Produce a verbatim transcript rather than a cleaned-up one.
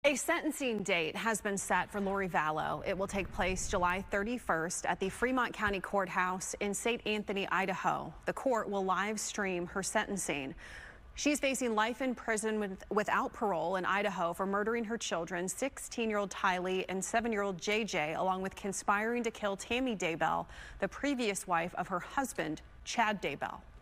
A sentencing date has been set for Tylee Vallow. It will take place July thirty-first at the Fremont County Courthouse in Saint Anthony, Idaho. The court will live stream her sentencing. She's facing life in prison with, without parole in Idaho for murdering her children, sixteen-year-old Tylee and seven-year-old J J, along with conspiring to kill Chad Daybell, the previous wife of her husband, Chad Daybell.